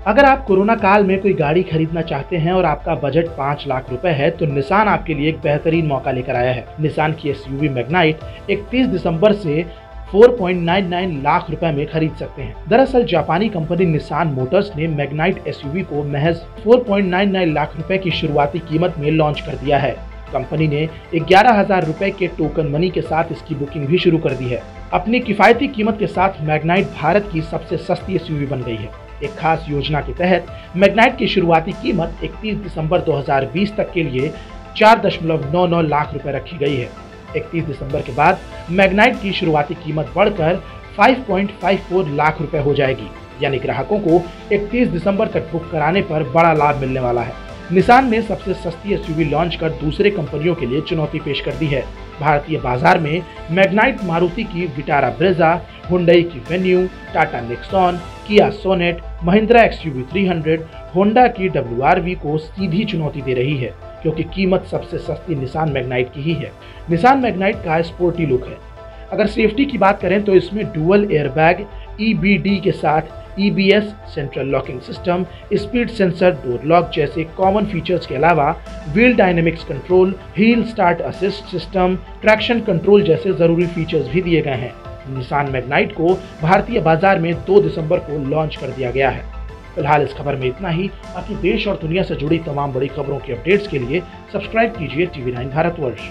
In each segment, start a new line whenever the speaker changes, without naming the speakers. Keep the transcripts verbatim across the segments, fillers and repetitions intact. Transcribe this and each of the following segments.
अगर आप कोरोना काल में कोई गाड़ी खरीदना चाहते हैं और आपका बजट पाँच लाख रुपए है तो निसान आपके लिए एक बेहतरीन मौका लेकर आया है। निसान की एसयूवी मैग्नाइट इकतीस दिसंबर से चार पॉइंट नौ नौ लाख रुपए में खरीद सकते हैं। दरअसल जापानी कंपनी निसान मोटर्स ने मैग्नाइट एसयूवी को महज चार पॉइंट नौ नौ लाख रुपए की शुरुआती कीमत में लॉन्च कर दिया है। कंपनी ने ग्यारह हजार रुपए के टोकन मनी के साथ इसकी बुकिंग भी शुरू कर दी है। अपनी किफायती कीमत के साथ मैग्नाइट भारत की सबसे सस्ती एसयूवी बन गई है। एक खास योजना के तहत मैग्नाइट की शुरुआती कीमत इकतीस दिसंबर दो हज़ार बीस तक के लिए चार दशमलव नौ नौ लाख रुपए रखी गई है। इकतीस दिसंबर के बाद मैग्नाइट की शुरुआती कीमत बढ़कर पाँच पॉइंट पाँच चार लाख रुपए हो जाएगी, यानी ग्राहकों को इकतीस दिसंबर तक बुक कराने पर बड़ा लाभ मिलने वाला है। निसान ने सबसे सस्ती एसयूवी लॉन्च कर दूसरे कंपनियों के लिए चुनौती पेश कर दी है। भारतीय बाजार में मैग्नाइट मारुति की विटारा ब्रेजा, हुंडई की Venue, Tata Nexon, Kia Sonet, Mahindra XUV तीन सौ, होंडा की डब्ल्यू आर वी को सीधी चुनौती दे रही है, क्योंकि कीमत सबसे सस्ती निसान मैग्नाइट की ही है। निसान मैग्नाइट का स्पोर्टी लुक है। अगर सेफ्टी की बात करें तो इसमें dual airbag, E B D के साथ E B S, central locking system, speed sensor, door lock जैसे कॉमन फीचर्स के अलावा wheel dynamics control, hill start assist system, traction control जैसे जरूरी फीचर्स भी दिए गए हैं। निसान मैग्नाइट को भारतीय बाजार में दो दिसंबर को लॉन्च कर दिया गया है। फिलहाल इस खबर में इतना ही। बाकी देश और दुनिया से जुड़ी तमाम बड़ी खबरों की अपडेट्स के लिए सब्सक्राइब कीजिए टीवी नाइन भारतवर्ष।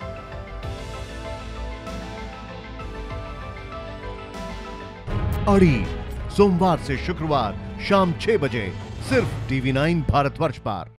अड़ी सोमवार से शुक्रवार शाम छह बजे सिर्फ टीवी नाइन भारतवर्ष पर।